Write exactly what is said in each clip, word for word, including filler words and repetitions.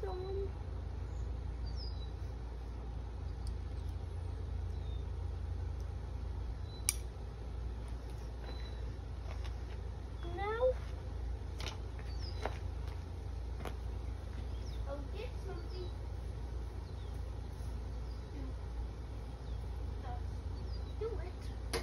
on. Now I'll get something. Do it.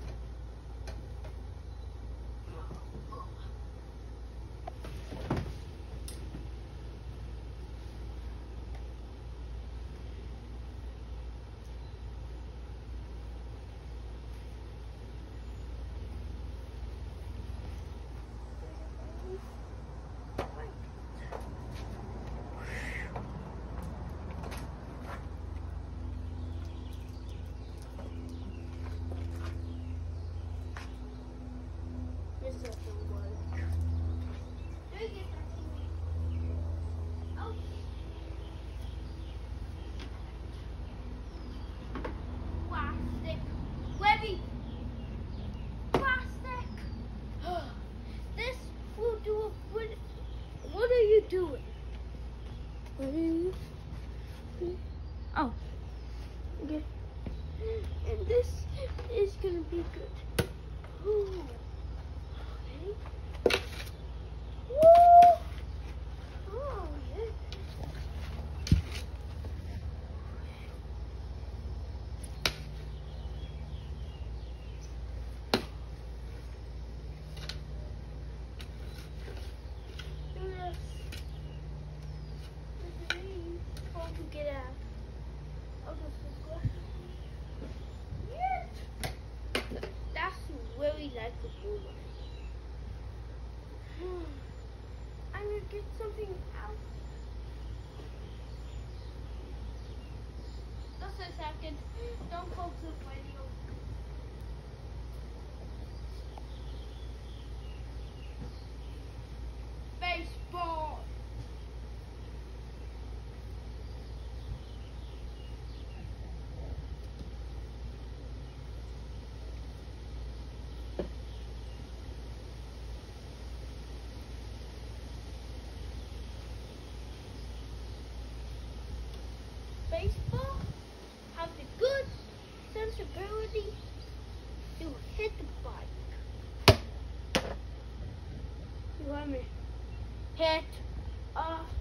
This doesn't work. Do you get that thing? Oh. Plastic. Webby. Plastic. This will do a what, what are you doing? What are you doing? Oh. Okay. And this is gonna be good. Ooh. Okay. Woo! Oh, yeah. Do this. How to get out? I'll just go. Yes! That's really like a blue one. I'm gonna get something out. Just a second. Don't pause the video. Baseball. Baseball have the good sensibility to hit the bike. You want me hit a